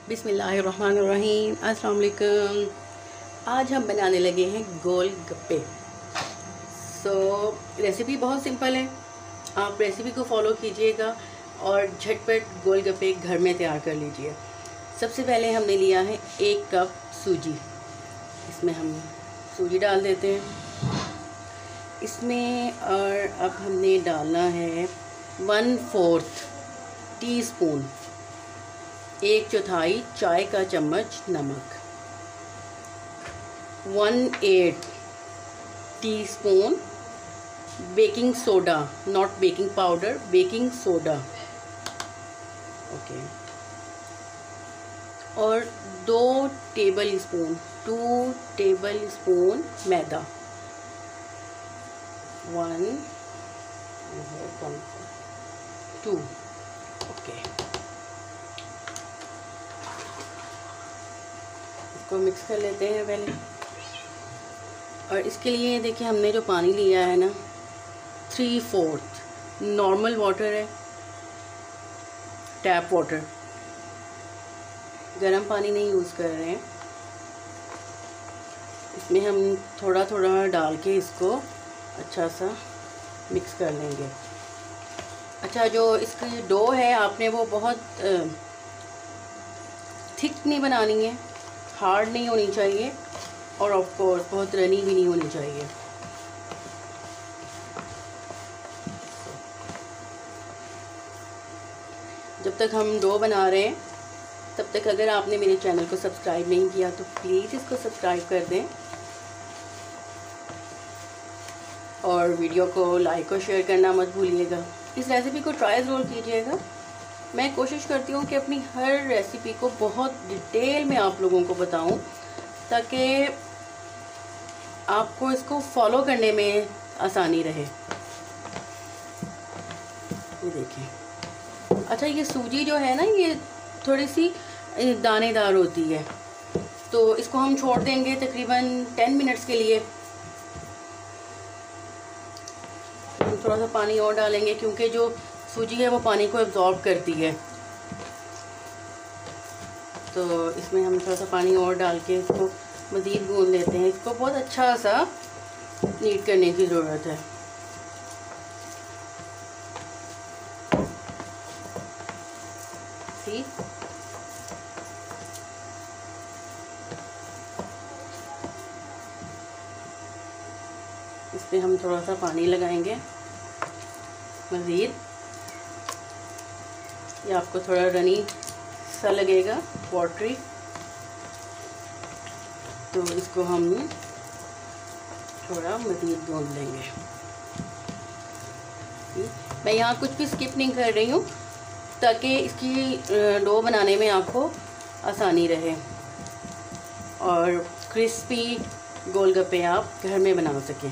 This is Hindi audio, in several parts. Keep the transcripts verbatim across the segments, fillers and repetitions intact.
बिस्मिल्लाहिर्रहमानिर्रहीम। अस्सलाम वालेकुम। आज हम बनाने लगे हैं गोल गप्पे। सो रेसिपी बहुत सिंपल है, आप रेसिपी को फॉलो कीजिएगा और झटपट गोल गप्पे घर में तैयार कर लीजिए। सबसे पहले हमने लिया है एक कप सूजी। इसमें हम सूजी डाल देते हैं इसमें, और अब हमने डालना है वन फोर्थ टी स्पून, एक चौथाई चाय का चम्मच नमक, one eight teaspoon baking soda, not baking powder, baking soda, okay, और दो tablespoon two tablespoon मैदा, वन टू, ओके। इसको मिक्स कर लेते हैं पहले। और इसके लिए देखिए हमने जो पानी लिया है ना, थ्री फोर्थ नॉर्मल वाटर है, टैप वाटर, गर्म पानी नहीं यूज़ कर रहे हैं। इसमें हम थोड़ा थोड़ा डाल के इसको अच्छा सा मिक्स कर लेंगे। अच्छा, जो इसका ये डो है आपने वो बहुत थिक नहीं बनानी है, हार्ड नहीं होनी चाहिए, और ऑफ कोर्स बहुत रनी भी नहीं होनी चाहिए। जब तक हम डो बना रहे हैं तब तक अगर आपने मेरे चैनल को सब्सक्राइब नहीं किया तो प्लीज़ इसको सब्सक्राइब कर दें, और वीडियो को लाइक और शेयर करना मत भूलिएगा। इस रेसिपी को ट्राई ज़रूर कीजिएगा। मैं कोशिश करती हूँ कि अपनी हर रेसिपी को बहुत डिटेल में आप लोगों को बताऊँ, ताकि आपको इसको फॉलो करने में आसानी रहे। ये देखिए। अच्छा, ये सूजी जो है ना, ये थोड़ी सी दानेदार होती है, तो इसको हम छोड़ देंगे तकरीबन टेन मिनट्स के लिए। हम थोड़ा सा पानी और डालेंगे क्योंकि जो सूजी है वो पानी को एब्जॉर्ब करती है, तो इसमें हम थोड़ा सा पानी और डाल के इसको मज़ीद गूंद लेते हैं। इसको बहुत अच्छा सा नीट करने की ज़रूरत है। ठीक, इस पर हम थोड़ा सा पानी लगाएंगे मज़ीद। ये आपको थोड़ा रनी सा लगेगा, वाटरी, तो इसको हम थोड़ा मज़ीद गूंद लेंगे। मैं यहाँ कुछ भी स्किप नहीं कर रही हूँ ताकि इसकी डो बनाने में आपको आसानी रहे और क्रिस्पी गोलगप्पे आप घर में बना सकें।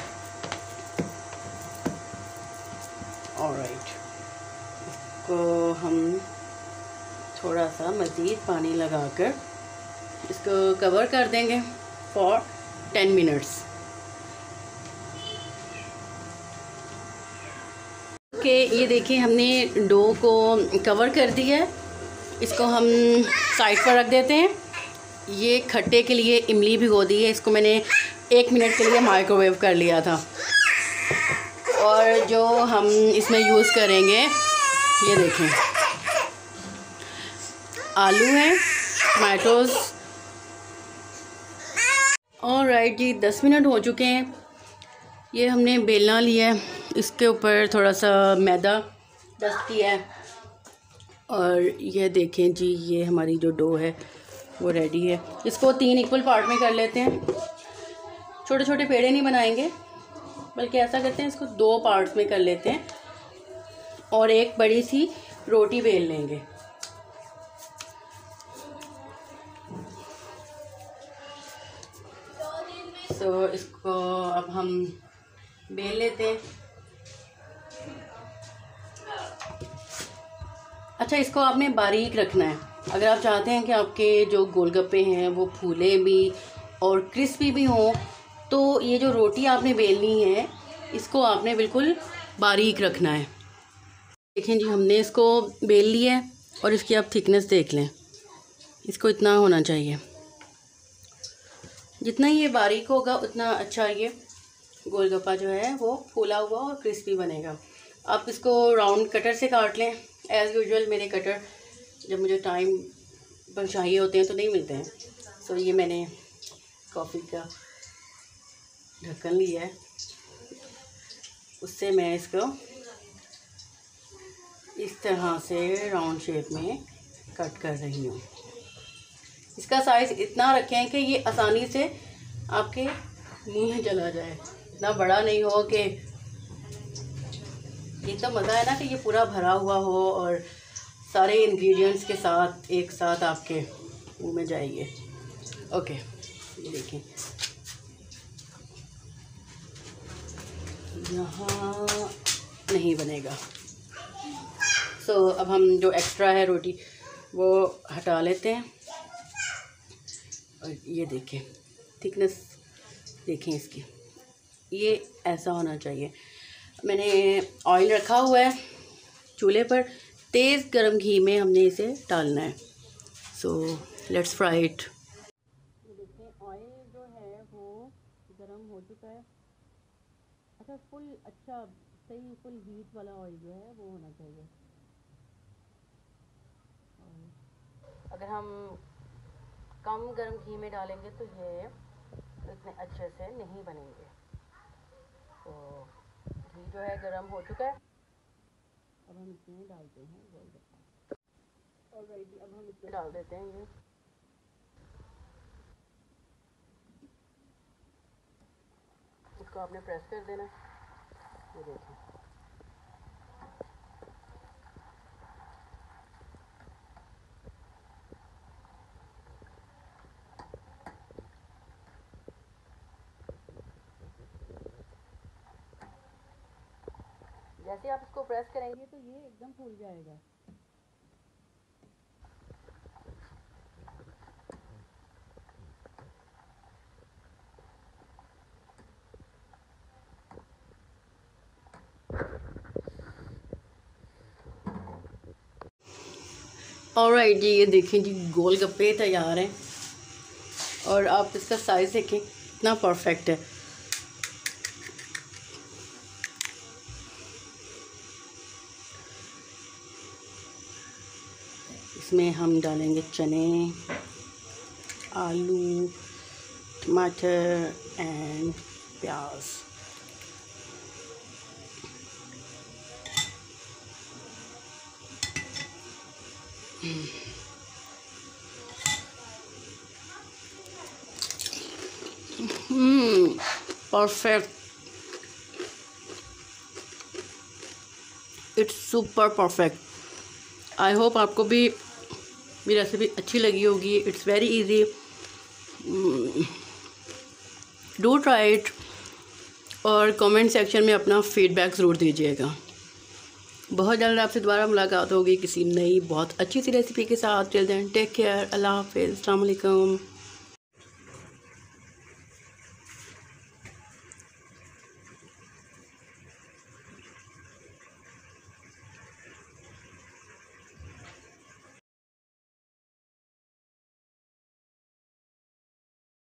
ऑलराइट, इसको हम थोड़ा सा मज़ीद पानी लगाकर इसको कवर कर देंगे फॉर टेन मिनट्स। ओके, ये देखिए हमने डो को कवर कर दिया है। इसको हम साइड पर रख देते हैं। ये खट्टे के लिए इमली भिगो दी है, इसको मैंने एक मिनट के लिए माइक्रोवेव कर लिया था। और जो हम इसमें यूज़ करेंगे, ये देखें, आलू हैं, टमाटोज़। ऑलराइट जी, दस मिनट हो चुके हैं। ये हमने बेलना लिया है, इसके ऊपर थोड़ा सा मैदा डस्ट किया है, और ये देखें जी, ये हमारी जो डो है वो रेडी है। इसको तीन इक्वल पार्ट में कर लेते हैं। छोटे छोटे पेड़े नहीं बनाएंगे, बल्कि ऐसा करते हैं, इसको दो पार्ट्स में कर लेते हैं और एक बड़ी सी रोटी बेल लेंगे। तो इसको अब हम बेल लेते हैं। अच्छा, इसको आपने बारीक रखना है। अगर आप चाहते हैं कि आपके जो गोलगप्पे हैं वो फूले भी और क्रिस्पी भी हों, तो ये जो रोटी आपने बेलनी है इसको आपने बिल्कुल बारीक रखना है। देखें जी, हमने इसको बेल लिया है और इसकी आप थिकनेस देख लें। इसको इतना होना चाहिए, जितना ये बारीक होगा उतना अच्छा ये गोलगप्पा जो है वो फूला हुआ और क्रिस्पी बनेगा। आप इसको राउंड कटर से काट लें एज़ यूजुअल। मेरे कटर जब मुझे टाइम पर चाहिए होते हैं तो नहीं मिलते हैं, सो ये मैंने कॉफ़ी का ढक्कन लिया है, उससे मैं इसको इस तरह से राउंड शेप में कट कर रही हूँ। इसका साइज़ इतना रखें कि ये आसानी से आपके मुंह में चला जाए, इतना बड़ा नहीं हो कि ये तो मज़ा है ना कि ये पूरा भरा हुआ हो और सारे इंग्रेडिएंट्स के साथ एक साथ आपके मुंह में जाएंगे। ओके, ये देखें यहाँ नहीं बनेगा। सो so, अब हम जो एक्स्ट्रा है रोटी वो हटा लेते हैं। और ये देखें थिकनेस देखें इसकी, ये ऐसा होना चाहिए। मैंने ऑयल रखा हुआ है चूल्हे पर, तेज़ गरम घी में हमने इसे डालना है। So let's fry it. ये देखें ऑयल जो है वो गरम हो चुका है। अच्छा फुल अच्छा सही फुल हीट वाला ऑयल जो है वो होना चाहिए। अगर हम कम गरम घी में डालेंगे तो ये इतने अच्छे से नहीं बनेंगे। तो घी जो है गरम हो चुका है, अब हम इसमें डालते हैं गोलगप्पा। ऑलराइट, अब हम इसमें डाल देते हैं ये। इसको आपने प्रेस कर देना, ये देखिए। जैसे आप इसको प्रेस करेंगे तो ये एकदम फूल जाएगा। ऑलराइट जी, ये देखें जी गोलगप्पे तैयार हैं और आप इसका साइज़ देखें कितना परफेक्ट है। इसमें हम डालेंगे चने, आलू, टमाटर एंड प्याज। Hmm perfect, it's super perfect. I hope आपको भी मेरी रेसिपी अच्छी लगी होगी। It's very easy, do try it और कमेंट सेक्शन में अपना फीडबैक ज़रूर दीजिएगा। बहुत जल्द आपसे दोबारा मुलाकात होगी किसी नई बहुत अच्छी सी रेसिपी के साथ। टिल देन टेक केयर, अल्लाह हाफिज़, अस्सलाम वालेकुम।